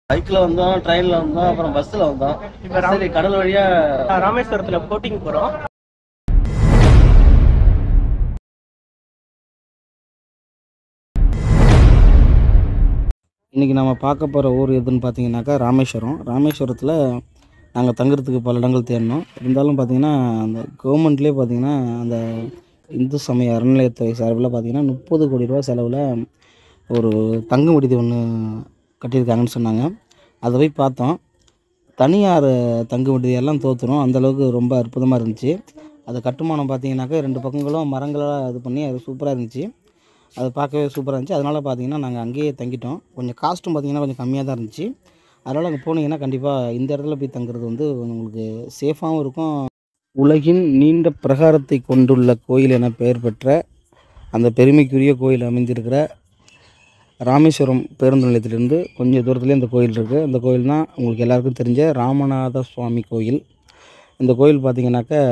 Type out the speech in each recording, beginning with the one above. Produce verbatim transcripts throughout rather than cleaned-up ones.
பைக்கில் வந்தோம், ட்ரெயினில் வந்தோம், அப்புறம் பஸ்ஸில் வந்தோம். இப்போ சரி கடல் வழியாக ராமேஸ்வரத்தில் போட்டிங் போகிறோம். இன்றைக்கி நம்ம பார்க்க போகிற ஊர் எதுன்னு பார்த்தீங்கன்னாக்கா ராமேஸ்வரம். ராமேஸ்வரத்தில் நாங்கள் தங்குறதுக்கு பல இடங்கள் தேடினோம். இருந்தாலும் பார்த்திங்கன்னா அந்த கவர்மெண்ட்லேயே பார்த்திங்கன்னா அந்த இந்து சமய அறநிலையத்துறை சார்பில் பார்த்திங்கன்னா முப்பது கோடி ரூபா செலவில் ஒரு தங்கும் விடுதி ஒன்று கட்டியிருக்காங்கன்னு சொன்னாங்க. அதை போய் பார்த்தோம். தனியார் தங்கும் விடுதியெல்லாம் தோற்றுரும், அந்தளவுக்கு ரொம்ப அற்புதமாக இருந்துச்சு. அது கட்டுமானம் பார்த்திங்கனாக்கா ரெண்டு பக்கங்களும் மரங்களாக இது பண்ணி அது சூப்பராக இருந்துச்சு. அது பார்க்கவே சூப்பராக இருந்துச்சு. அதனால் பார்த்திங்கன்னா நாங்கள் அங்கேயே தங்கிட்டோம். கொஞ்சம் காஸ்ட்டும் பார்த்திங்கன்னா கொஞ்சம் கம்மியாக தான் இருந்துச்சு. அதனால் அங்கே போனீங்கன்னா கண்டிப்பாக இந்த இடத்துல போய் தங்குறது வந்து உங்களுக்கு சேஃபாகவும் இருக்கும். உலகின் நீண்ட பிரகாரத்தை கொண்டுள்ள கோயில் என பெயர் பெற்ற அந்த பெருமைக்குரிய கோயில் அமைந்திருக்கிற ராமேஸ்வரம் பேருந்து நிலையத்திலிருந்து கொஞ்சம் தூரத்துலேயே இந்த கோயில் இருக்குது. அந்த கோயில் தான் உங்களுக்கு எல்லாருக்கும் தெரிஞ்ச ராமநாத சுவாமி கோயில். இந்த கோயில் பார்த்திங்கனாக்கா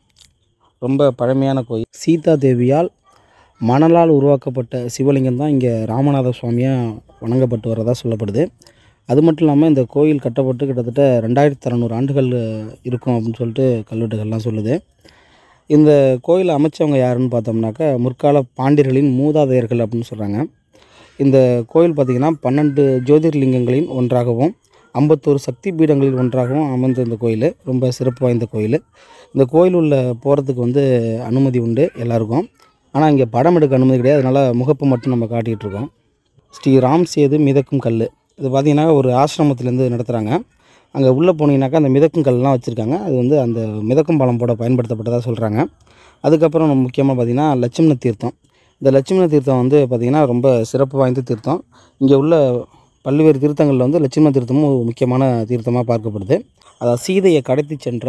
ரொம்ப பழமையான கோயில். சீதா தேவியால் மணலால் உருவாக்கப்பட்ட சிவலிங்கம் தான் இங்கே ராமநாத சுவாமியாக வணங்கப்பட்டு வரதா சொல்லப்படுது. அது மட்டும் இல்லாமல் இந்த கோயில் கட்டப்பட்டு கிட்டத்தட்ட ரெண்டாயிரத்தி அறநூறு ஆண்டுகள் இருக்கும் அப்படின்னு சொல்லிட்டு கல்வெட்டுகள்லாம் சொல்லுது. இந்த கோயிலை அமைச்சவங்க யாருன்னு பார்த்தோம்னாக்கா முற்கால பாண்டியர்களின் மூதாதையர்கள் அப்படின்னு சொல்கிறாங்க. இந்த கோயில் பார்த்திங்கன்னா பன்னெண்டு ஜோதிர்லிங்கங்களின் ஒன்றாகவும் ஐம்பத்தோரு சக்தி பீடங்களில் ஒன்றாகவும் அமைந்த இந்த கோயில் ரொம்ப சிறப்பு வாய்ந்த கோயில். இந்த கோயில் உள்ள போகிறதுக்கு வந்து அனுமதி உண்டு எல்லாருக்கும். ஆனால் இங்கே படம் எடுக்க அனுமதி கிடையாது. அதனால் முகப்பு மட்டும் நம்ம காட்டிகிட்டு இருக்கோம். ஸ்ரீ ராம் சேது மிதக்கும் கல் இது பார்த்திங்கன்னா ஒரு ஆசிரமத்துலேருந்து நடத்துகிறாங்க. அங்கே உள்ளே போனீங்கன்னாக்கா அந்த மிதக்கும் கல்லாம் வச்சுருக்காங்க. அது வந்து அந்த மிதக்கும் பாலம் போட பயன்படுத்தப்பட்டதாக சொல்கிறாங்க. அதுக்கப்புறம் நம்ம முக்கியமாக பார்த்திங்கன்னா லட்சுமண தீர்த்தம். இந்த லட்சுமண தீர்த்தம் வந்து பார்த்திங்கன்னா ரொம்ப சிறப்பு வாய்ந்த தீர்த்தம். இங்கே உள்ள பல்வேறு தீர்த்தங்களில் வந்து லட்சுமண தீர்த்தமும் ஒரு முக்கியமான தீர்த்தமாக பார்க்கப்படுது. அதாவது சீதையை கடத்தி சென்ற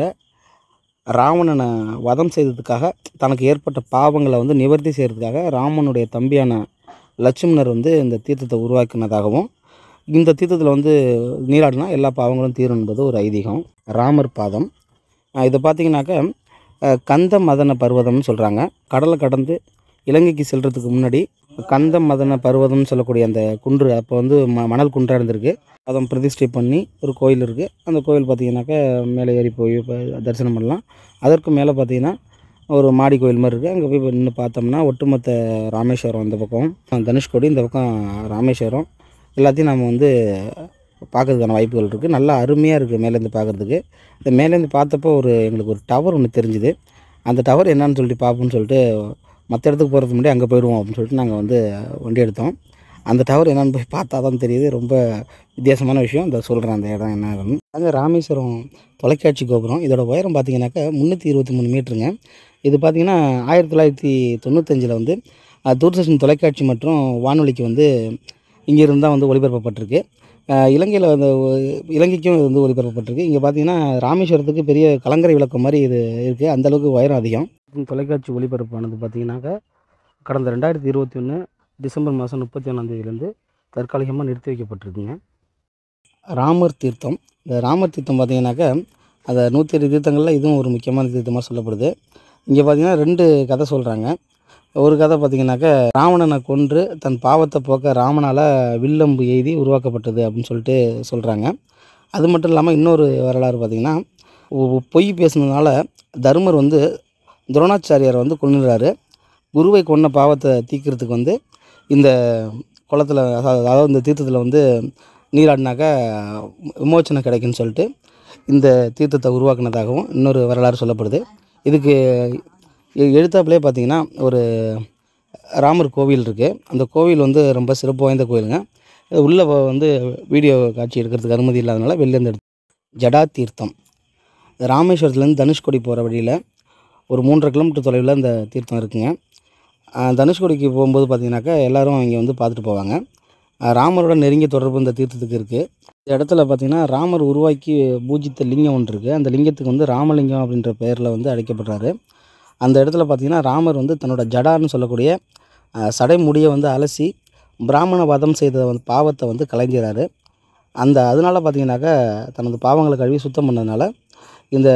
ராவணனை வதம் செய்ததுக்காக தனக்கு ஏற்பட்ட பாவங்களை வந்து நிவர்த்தி செய்கிறதுக்காக ராமனுடைய தம்பியான லட்சுமணர் வந்து இந்த தீர்த்தத்தை உருவாக்கினதாகவும் இந்த தீர்த்தத்தில் வந்து நீராடினா எல்லா பாவங்களும் தீரும் என்பது ஒரு ஐதீகம். ராமர் பாதம் இதை பார்த்திங்கனாக்கா கந்த மதன பர்வதம்னு சொல்கிறாங்க. கடலை கடந்து இலங்கைக்கு செல்கிறதுக்கு முன்னாடி கந்த மதன பர்வதம்னு சொல்லக்கூடிய அந்த குன்று அப்போ வந்து ம மணல் குன்றாக இருந்திருக்கு. அதை பிரதிஷ்டை பண்ணி ஒரு கோயில் இருக்குது. அந்த கோயில் பார்த்திங்கனாக்கா மேலே ஏறி போய் தரிசனம் பண்ணலாம். அதற்கு மேலே பார்த்திங்கன்னா ஒரு மாடி கோயில் மாதிரி இருக்குது. அங்கே போய் நின்று பார்த்தோம்னா ஒட்டுமொத்த ராமேஸ்வரம் இந்த பக்கம், தனுஷ்கோடி இந்த பக்கம் ராமேஸ்வரம் எல்லாத்தையும் நம்ம வந்து பார்க்கறதுக்கான வாய்ப்புகள் இருக்குது. நல்லா அருமையாக இருக்குது மேலேருந்து பார்க்குறதுக்கு. இந்த மேலேருந்து பார்த்தப்போ ஒரு எங்களுக்கு ஒரு டவர் ஒன்று தெரிஞ்சுது. அந்த டவர் என்னன்னு சொல்லிட்டு பார்ப்போம்னு சொல்லிட்டு மற்ற இடத்துக்கு போகிறதுக்கு முன்னாடி அங்கே போயிடுவோம் அப்படின்னு சொல்லிட்டு நாங்கள் வந்து வண்டி எடுத்தோம். அந்த டவர் என்னென்னு போய் பார்த்தா தான் தெரியுது. ரொம்ப வித்தியாசமான விஷயம். அதை சொல்கிறேன் அந்த இடம் என்ன. அங்கே ராமேஸ்வரம் தொலைக்காட்சி கோபுரம். இதோட உயரம் பார்த்திங்கனாக்கா முந்நூற்றி இருபத்தி மூணு மீட்டருங்க. இது பார்த்திங்கன்னா ஆயிரத்தி தொள்ளாயிரத்தி தொண்ணூத்தஞ்சில் வந்து தூர்தர்ஷன் தொலைக்காட்சி மற்றும் வானொலிக்கு வந்து இங்கேருந்து தான் வந்து ஒளிபரப்பப்பட்டிருக்கு. இலங்கையில் வந்து இலங்கைக்கும் இது வந்து ஒளிபரப்பப்பட்டிருக்கு. இங்கே பார்த்திங்கன்னா ராமேஸ்வரத்துக்கு பெரிய கலங்கரை விளக்கம் மாதிரி இது இருக்குது. அந்தளவுக்கு உயரம் அதிகம். தொலைக்காட்சி ஒளிபரப்பானது பார்த்திங்கனாக்கா கடந்த ரெண்டாயிரத்தி இருபத்தி ஒன்று டிசம்பர் மாதம் முப்பத்தி ஒன்றாந்தேதியிலேருந்து தற்காலிகமாக நிறுத்தி வைக்கப்பட்டிருக்குங்க. ராமர் தீர்த்தம். இந்த ராமர் தீர்த்தம் பார்த்திங்கனாக்கா அதை நூற்றி எட்டு தீர்த்தங்களில் இதுவும் ஒரு முக்கியமான தீர்த்தமாக சொல்லப்படுது. இங்கே பார்த்திங்கன்னா ரெண்டு கதை சொல்கிறாங்க. ஒரு கதை பார்த்திங்கனாக்கா ராவணனை கொன்று தன் பாவத்தை போக்க ராமனால் வில்லம்பு எய்தி உருவாக்கப்பட்டது அப்படின்னு சொல்லிட்டு சொல்கிறாங்க. அது மட்டும் இல்லாமல் இன்னொரு வரலாறு பார்த்திங்கன்னா பொய் பேசுனதுனால தருமர் வந்து துரோணாச்சாரியாரை வந்து கொன்னுறாரு. குருவை கொன்ன பாவத்தை தீர்க்கிறதுக்கு வந்து இந்த குளத்தில் அதாவது இந்த தீர்த்தத்தில் வந்து நீராடினாக்கா விமோச்சனை கிடைக்குன்னு சொல்லிட்டு இந்த தீர்த்தத்தை உருவாக்குனதாகவும் இன்னொரு வரலாறு சொல்லப்படுது. இதுக்கு எழுத்தாப்புலேயே பார்த்திங்கன்னா ஒரு ராமர் கோவில் இருக்குது. அந்த கோவில் வந்து ரொம்ப சிறப்பு வாய்ந்த கோயிலுங்க. உள்ளே வந்து வீடியோ காட்சி எடுக்கிறதுக்கு அனுமதி இல்லாதனால வெளிலேருந்து எடுத்து. ஜடா தீர்த்தம் ராமேஸ்வரத்துலேருந்து தனுஷ்கோடி போகிற வழியில் ஒரு மூன்றரை கிலோமீட்டர் தொலைவில் இந்த தீர்த்தம் இருக்குங்க. தனுஷ்கோடிக்கு போகும்போது பார்த்திங்கனாக்கா எல்லோரும் இங்கே வந்து பார்த்துட்டு போவாங்க. ராமரோட நெருங்கிய தொடர்பு இந்த தீர்த்தத்துக்கு இருக்குது. இந்த இடத்துல பார்த்திங்கன்னா ராமர் உருவாக்கி பூஜித்த லிங்கம் ஒன்று இருக்குது. அந்த லிங்கத்துக்கு வந்து ராமலிங்கம் அப்படின்ற பெயரில் வந்து அழைக்கப்படுறாரு. அந்த இடத்துல பார்த்திங்கன்னா ராமர் வந்து தன்னோட ஜடான்னு சொல்லக்கூடிய சடைமுடியை வந்து அலசி பிராமண வதம் செய்த வந்து பாவத்தை வந்து கலைஞ்சிறாரு. அந்த அதனால் பார்த்திங்கனாக்கா தனது பாவங்களை கழுவி சுத்தம் பண்ணதுனால இந்த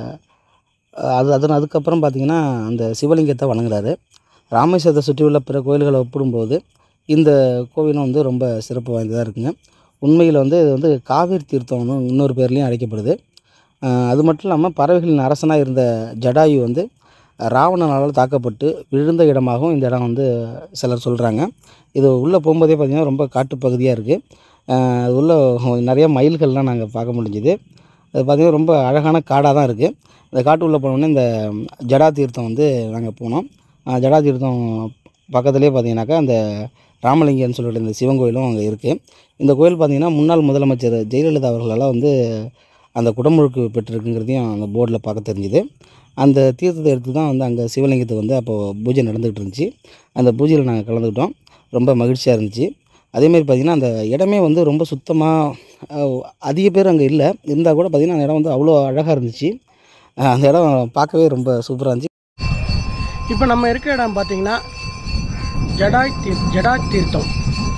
அது அதன் அதுக்கப்புறம் பார்த்திங்கன்னா அந்த சிவலிங்கத்தை வணங்குறாரு. ராமேஸ்வரத்தை சுற்றியுள்ள பிற கோயில்களை ஒப்பிடும்போது இந்த கோவிலும் வந்து ரொம்ப சிறப்பு வாய்ந்ததாக இருக்குங்க. உண்மையில் வந்து இது வந்து காவேரி தீர்த்தம்னு இன்னொரு பேர்லேயும் அழைக்கப்படுது. அது மட்டும் இல்லாமல் பறவைகளின் அரசனாக இருந்த ஜடாயு வந்து ராவணனால் தாக்கப்பட்டு விழுந்த இடமாகவும் இந்த இடம் வந்து சிலர் சொல்கிறாங்க. இது உள்ளே போகும்போதே பார்த்திங்கன்னா ரொம்ப காட்டுப்பகுதியாக இருக்குது. அது உள்ள நிறைய மயில்கள்லாம் நாங்கள் பார்க்க முடிஞ்சுது. அது பார்த்திங்கன்னா ரொம்ப அழகான காடாக தான் இருக்குது. இந்த காட்டு உள்ளே போனோடனே இந்த ஜடா தீர்த்தம் வந்து நாங்கள் போனோம். ஜடா தீர்த்தம் பக்கத்துலேயே பார்த்திங்கனாக்கா அந்த ராமலிங்கன்னு சொல்லிட்டு இந்த சிவன் கோயிலும் அங்கே இருக்குது. இந்த கோயில் பார்த்திங்கன்னா முன்னாள் முதலமைச்சர் ஜெயலலிதா அவர்களால் வந்து அந்த குடமுழுக்கு பெற்றிருக்குங்கிறதையும் அந்த போர்டில் பார்க்க தெரிஞ்சுது. அந்த தீர்த்தத்தை எடுத்து தான் வந்து அங்கே சிவலிங்கத்துக்கு வந்து அப்போது பூஜை நடந்துகிட்டு இருந்துச்சு. அந்த பூஜையில் நாங்கள் கலந்துக்கிட்டோம். ரொம்ப மகிழ்ச்சியாக இருந்துச்சு. அதேமாரி பார்த்திங்கன்னா அந்த இடமே வந்து ரொம்ப சுத்தமாக, அதிக பேர் அங்கே இல்லை, இருந்தால் கூட பார்த்திங்கன்னா அந்த இடம் வந்து அவ்வளோ அழகாக இருந்துச்சு. அந்த இடம் பார்க்கவே ரொம்ப சூப்பராக இருந்துச்சு. இப்போ நம்ம இருக்க இடம் பார்த்திங்கன்னா ஜடாய் தீர் ஜடா தீர்த்தம்.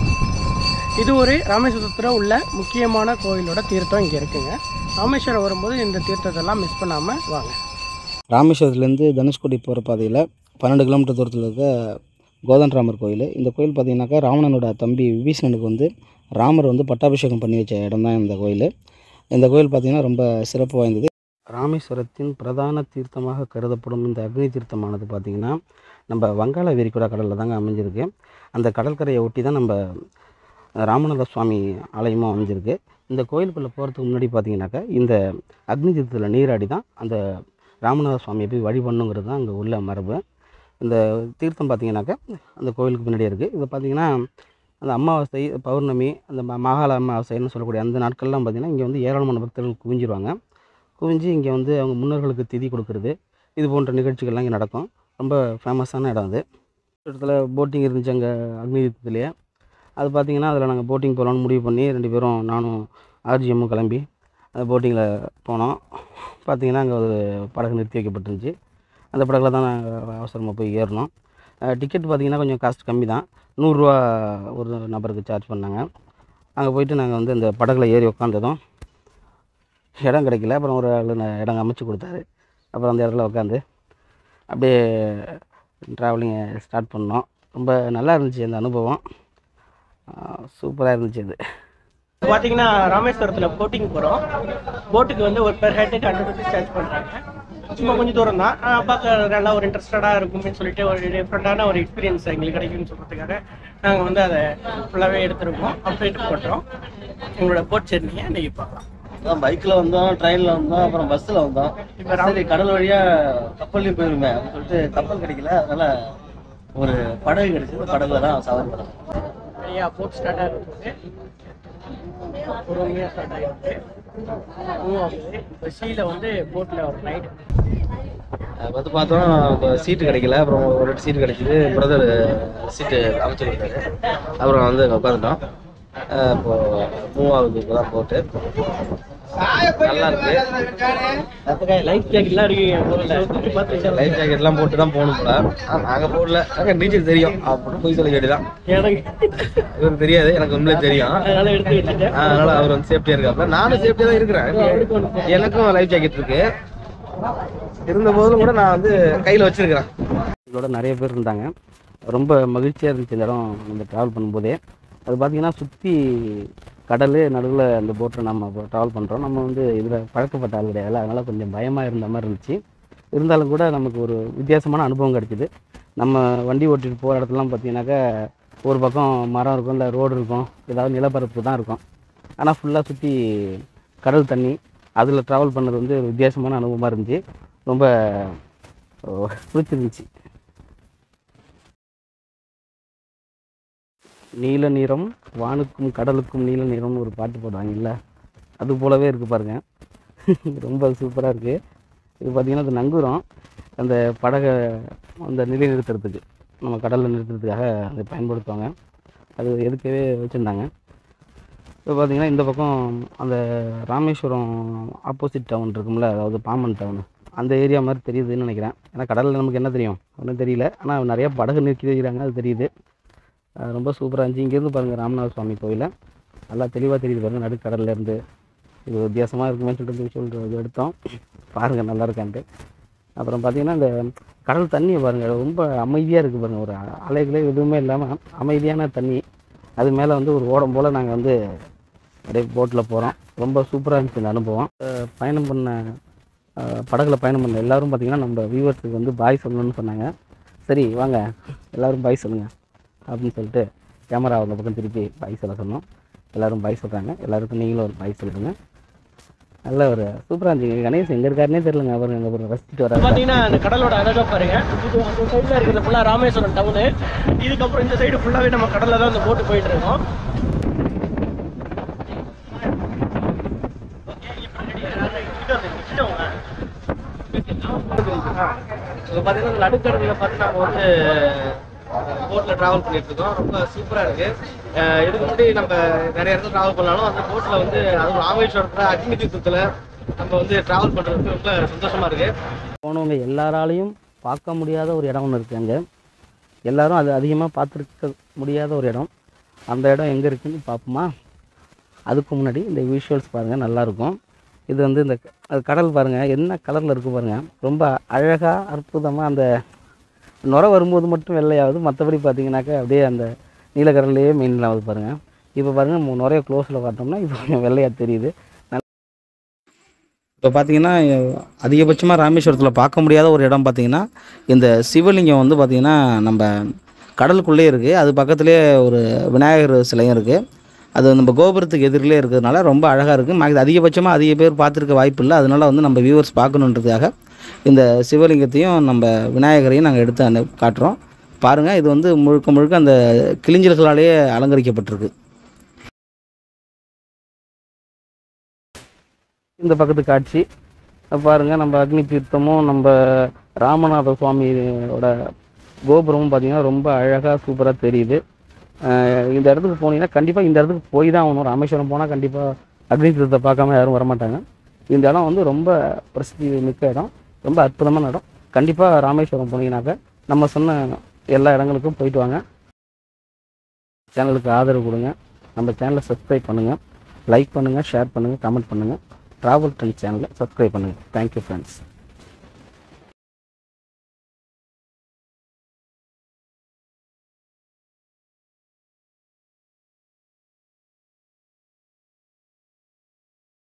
இது ஒரு ராமேஸ்வரத்தில் உள்ள முக்கியமான கோயிலோட தீர்த்தம் இங்கே இருக்குங்க. ராமேஸ்வரம் வரும்போது இந்த தீர்த்தத்தெல்லாம் மிஸ் பண்ணாமல் வாங்க. ராமேஸ்வரத்துலேருந்து தனுஷ்கோடி போகிற பாதையில் பன்னெண்டு கிலோமீட்டர் தூரத்தில் இருக்க கோதண்டராமர் கோயில். இந்த கோயில் பார்த்திங்கனாக்கா ராவணனோட தம்பி விபீஷணனுக்கு வந்து ராமர் வந்து பட்டாபிஷேகம் பண்ணி வச்ச இடம் தான் இந்த கோயில். இந்த கோயில் பார்த்திங்கன்னா ரொம்ப சிறப்பு வாய்ந்தது. ராமேஸ்வரத்தின் பிரதான தீர்த்தமாக கருதப்படும் இந்த அக்னி தீர்த்தமானது பார்த்திங்கன்னா நம்ம வங்காள விரிகுடா கடலில் தாங்க அமைஞ்சிருக்கு. அந்த கடற்கரையை ஒட்டி தான் நம்ம ராமநாத சுவாமி ஆலயமும் அமைஞ்சிருக்கு. இந்த கோயிலுக்குள்ளே போகிறதுக்கு முன்னாடி பார்த்திங்கனாக்கா இந்த அக்னி தீர்த்தத்தில் நீராடி தான் அந்த ராமநாத சுவாமியை போய் வழிபண்ணுங்கிறது தான் அங்கே உள்ள மரபு. இந்த தீர்த்தம் பார்த்திங்கனாக்கா அந்த கோயிலுக்கு பின்னாடியே இருக்குது. இது பார்த்திங்கன்னா அந்த அமாவாசை, பௌர்ணமி, அந்த மகால அமாவாசைன்னு சொல்லக்கூடிய அந்த நாட்கள்லாம் பார்த்திங்கன்னா இங்கே வந்து ஏராளமான பக்தர்கள் குவிஞ்சிருவாங்க. குவிஞ்சு இங்கே வந்து அவங்க முன்னோர்களுக்கு திதி கொடுக்குறது, இது போன்ற நிகழ்ச்சிகள்லாம் இங்கே நடக்கும். ரொம்ப ஃபேமஸான இடம் அது. இடத்துல போட்டிங் இருந்துச்சு அங்கே அக்னி தீர்த்தத்துலேயே. அது பார்த்திங்கன்னா அதில் நாங்கள் போட்டிங் போகலான்னு முடிவு பண்ணி ரெண்டு பேரும் நானும் ஆர்ஜிஎம்மும் கிளம்பி அந்த போட்டிங்கில் போனோம். பார்த்திங்கன்னா அங்கே ஒரு படகு நிறுத்தி வைக்கப்பட்டுருந்துச்சு. அந்த படகுல தான் நாங்கள் அவசரமாக போய் ஏறினோம். டிக்கெட் பார்த்திங்கன்னா கொஞ்சம் காஸ்ட் கம்மி தான், நூறுரூவா ஒரு நபருக்கு சார்ஜ் பண்ணாங்க. அங்கே போயிட்டு நாங்கள் வந்து அந்த படகுல ஏறி உட்காந்ததும் இடம் கிடைக்கல. அப்புறம் ஒரு ஆள் இடம் அமைச்சு கொடுத்தாரு. அப்புறம் அந்த இடத்துல உட்காந்து அப்படியே ட்ராவலிங்கை ஸ்டார்ட் பண்ணோம். ரொம்ப நல்லா இருந்துச்சு அந்த அனுபவம், சூப்பராக இருந்துச்சு. அது பார்த்தீங்கன்னா ராமேஸ்வரத்தில் போட்டிங் போகிறோம். போட்டுக்கு வந்து ஒரு பெர் ஹெட்டுக்கு ஹண்ட்ரட் ருபீஸ் சார்ஜ் பண்ணுறாங்க. சும்மா கொஞ்சம் தூரம் தான், பார்க்க நல்லா ஒரு இன்ட்ரெஸ்டடாக இருக்கும்னு சொல்லிட்டு ஒரு டிஃப்ரெண்ட்டான ஒரு எக்ஸ்பீரியன்ஸ் எங்களுக்கு கிடைக்கும்னு சொல்கிறதுக்காக நாங்கள் வந்து அதை ஃபுல்லாகவே எடுத்துருக்கோம். அப்டேட் பண்ணுறோம். எங்களோட போட் ஜெர்னியை இன்றைக்கி பார்க்கலாம். பைக்கில் வந்தோம், ட்ரெயினில் வந்தோம், அப்புறம் பஸ்ஸில் வந்தோம். இப்போ சரி கடல் வழியாக கப்பல்லையும் போயிருமே அப்படின்னு சொல்லிட்டு கப்பல் கிடைக்கல, அதனால் ஒரு படகு கிடைச்சது. படகுல தான் சவாரி பண்ணோம். நிறையா போட் ஸ்டார்ட் ஆகிருக்கு, பொறுமையாக ஸ்டார்ட் ஆகிருக்கு, மூவ் ஆகுது. இப்போ சீல வந்து போட்டில் ஒரு நைட் வந்து பார்த்தோம், இப்போ சீட்டு கிடைக்கல. அப்புறம் ஒரு ரெண்டு சீட்டு கிடைச்சிது. பிரதர் சீட்டு அமைச்சு கொடுத்தாரு. அப்புறம் வந்து உட்காந்துட்டோம். இப்போ மூவ் ஆகுது. இப்போ தான் போட்டு நல்லா இருக்கு. லைஃப் ஜாக்கெட்லாம் இருக்கு. லைஃப் ஜாக்கெட்லாம் போட்டு தான் போகணும் போல. நாங்கள் போடல, எனக்கு நீச்சல் தெரியும் அப்படின்னு போய் சொல்ல கேட்டுதான். இவருக்கு தெரியாது, எனக்கு உண்மையிலே தெரியும். அதனால எடுத்து வச்சுட்டேன். அதனால அவர் வந்து சேஃப்டியா இருக்காப்ல, நானும் சேஃப்டியா தான் இருக்கிறேன். எனக்கும் லைஃப் ஜாக்கெட் இருக்கு. இருந்த போதிலும் கூட நான் வந்து கையில் வச்சிருக்கிறேன். இதோட நிறைய பேர் இருந்தாங்க. ரொம்ப மகிழ்ச்சியாக இருந்துச்சு இந்த இடம் நம்ம ட்ராவல் பண்ணும்போதே. அது பார்த்திங்கன்னா சுற்றி கடல் நடுவில் அந்த போட்டில் நம்ம ட்ராவல் பண்ணுறோம். நம்ம வந்து இதில் பழக்கப்பட்ட ஆள் கிடையாது, அதனால் கொஞ்சம் பயமாக இருந்த மாதிரி இருந்துச்சு. இருந்தாலும் கூட நமக்கு ஒரு வித்தியாசமான அனுபவம் கிடச்சிது. நம்ம வண்டி ஓட்டிகிட்டு போகிற இடத்துலாம் பார்த்திங்கனாக்கா ஒரு பக்கம் மரம் இருக்கும், இல்லை ரோடு இருக்கும், ஏதாவது நிலப்பரப்பு தான் இருக்கும். ஆனால் ஃபுல்லாக சுற்றி கடல் தண்ணி, அதில் ட்ராவல் பண்ணது வந்து ஒரு வித்தியாசமான அனுபவமாக இருந்துச்சு. ரொம்ப பிடிச்சிருந்துச்சு. நீல நிறம் வானுக்கும் கடலுக்கும் நீல நிறம்னு ஒரு பாட்டு போடுவாங்கல்ல, அது போலவே இருக்குது பாருங்கள். ரொம்ப சூப்பராக இருக்குது. இது பார்த்திங்கன்னா அது நங்கூரம், அந்த படகை அந்த நிலை நிறுத்துறதுக்கு, நம்ம கடலில் நிறுத்துறதுக்காக அதை பயன்படுத்துவாங்க. அது எதுக்கவே வச்சுருந்தாங்க. இப்போ பார்த்திங்கன்னா இந்த பக்கம் அந்த ராமேஸ்வரம் ஆப்போசிட் டவுன் இருக்கும்ல, அதாவது பாம்பன் டவுனு, அந்த ஏரியா மாதிரி தெரியுதுன்னு நினைக்கிறேன். ஏன்னா கடலில் நமக்கு என்ன தெரியும், ஒன்றும் தெரியல. ஆனால் நிறையா படகு நிறுத்தி வைக்கிறாங்க, அது தெரியுது. ரொம்ப சூப்பராக இருந்துச்சு. இங்கேருந்து பாருங்கள் ராமநாத சுவாமி கோயிலை நல்லா தெளிவாக தெரியுது பாருங்கள், நடுக்கடல்லேருந்து. இது வித்தியாசமாக இருக்குமே சொல்லிட்டு விஷுவல் இது எடுத்தோம், பாருங்கள் நல்லா இருக்கான்ட்டு. அப்புறம் பார்த்திங்கன்னா இந்த கடல் தண்ணியை பாருங்கள், ரொம்ப அமைதியாக இருக்குது பாருங்கள். ஒரு அலைகளே எதுவுமே இல்லாமல் அமைதியான தண்ணி. அது மேலே வந்து ஒரு ஓடம் போல் நாங்கள் வந்து அப்படியே போட்டில் போகிறோம். ரொம்ப சூப்பராக இருந்துச்சு இந்த அனுபவம். பயணம் பண்ண படகுல பயணம் பண்ண எல்லோரும் பார்த்திங்கன்னா நம்ம வியூவர்ஸுக்கு வந்து பாய் சொல்லணும்னு சொன்னாங்க. சரி வாங்க எல்லோரும் பாய் சொல்லுங்கள் அப்படின்னு சொல்லிட்டு கேமரா அந்த பக்கம் திருப்பி பாய் சொல்ல சொன்னோம். எல்லோரும் பாய் சொல்கிறாங்க. எல்லாருக்கும் நீங்களும் ஒரு பாய் சொல்லுங்க. நல்ல ஒரு சூப்பராக இருந்துச்சு. கணேஷ் எங்கே இருக்காருன்னே தெரியலங்க. அப்புறம் எங்கே போய் ரசிச்சுட்டு வர பார்த்தீங்கன்னா அந்த கடலோட அழகாக பாருங்க. இது அந்த சைடில் இருக்கிறது ஃபுல்லாக ராமேஸ்வரம் டவுனு. இதுக்கப்புறம் இந்த சைடு ஃபுல்லாகவே நம்ம கடலில் தான் அந்த போட்டு போயிட்டு இருக்கோம். இப்போ பார்த்தீங்கன்னா நடுக்கடலில் பார்த்து நம்ம வந்து போட்டில் ட்ராவல் பண்ணிட்டு இருக்கோம். ரொம்ப சூப்பராக இருக்குது. இதுக்கு முன்னாடி நம்ம நிறைய இடத்துல ட்ராவல் பண்ணாலும் அந்த போட்டில் வந்து அதுவும் ராமேஸ்வரத்தில் அக்னி தீர்த்தத்தில் நம்ம வந்து ட்ராவல் பண்ணுறதுக்கு ரொம்ப சந்தோஷமாக இருக்குது. போனவங்க எல்லாராலையும் பார்க்க முடியாத ஒரு இடம் ஒன்று இருக்குது. அங்கே எல்லோரும் அது அதிகமாக பார்த்துருக்க முடியாத ஒரு இடம். அந்த இடம் எங்கே இருக்குதுன்னு பார்ப்போமா? அதுக்கு முன்னாடி இந்த விஷுவல்ஸ் பாருங்கள், நல்லாயிருக்கும். இது வந்து இந்த அது கடல் பாருங்கள், என்ன கலரில் இருக்குது பாருங்கள். ரொம்ப அழகாக அற்புதமாக அந்த நுரை வரும்போது மட்டும் வெள்ளையாகுது. மற்றபடி பார்த்தீங்கன்னாக்கா அப்படியே அந்த நீலக்கடல்லையே மெயினில் ஆகுது பாருங்கள். இப்போ பாருங்கள் நுரைய க்ளோஸில் பார்த்தோம்னா இப்போ கொஞ்சம் வெள்ளையாக தெரியுது. இப்போ பார்த்தீங்கன்னா அதிகபட்சமாக ராமேஸ்வரத்தில் பார்க்க முடியாத ஒரு இடம் பார்த்திங்கன்னா இந்த சிவலிங்கம் வந்து பார்த்திங்கன்னா நம்ம கடலுக்குள்ளே இருக்குது. அது பக்கத்துலேயே ஒரு விநாயகர் சிலையும் இருக்குது. அது நம்ம கோபுரத்துக்கு எதிரிலே இருக்கிறதுனால ரொம்ப அழகாக இருக்குது. இது அதிகபட்சமாக அதிக பேர் பார்த்துருக்க வாய்ப்பு இல்லை. அதனால் வந்து நம்ம வியூவர்ஸ் பார்க்கணுன்றதுக்காக இந்த சிவலிங்கத்தையும் நம்ம விநாயகரையும் நாங்கள் எடுத்து அனு காட்டுறோம். பாருங்கள், இது வந்து முழுக்க முழுக்க அந்த கிளிஞ்சல்களாலேயே அலங்கரிக்கப்பட்டிருக்கு. இந்த பக்கத்து காட்சி பாருங்கள். நம்ம அக்னி தீர்த்தமும் நம்ம ராமநாத சுவாமியோட கோபுரமும் பார்த்திங்கன்னா ரொம்ப அழகாக சூப்பராக தெரியுது. இந்த இடத்துக்கு போனீங்கன்னா கண்டிப்பாக இந்த இடத்துக்கு போய் தான் ஆகணும். ராமேஸ்வரம் போனால் கண்டிப்பாக அக்னி தீர்த்தத்தை பார்க்காம யாரும் வரமாட்டாங்க. இந்த இடம் வந்து ரொம்ப பிரசித்தி மிக்க இடம், ரொம்ப அற்புதமான இடம். கண்டிப்பாக ராமேஸ்வரம் போனீங்கன்னாக்க நம்ம சொன்ன எல்லா இடங்களுக்கும் போயிட்டு வாங்க. சேனலுக்கு ஆதரவு கொடுங்க. நம்ம சேனலை சப்ஸ்கிரைப் பண்ணுங்கள், லைக் பண்ணுங்கள், ஷேர் பண்ணுங்கள், கமெண்ட் பண்ணுங்கள். ட்ராவல் ட்ரெண்ட் சேனலை சப்ஸ்கிரைப் பண்ணுங்கள். Thank you friends.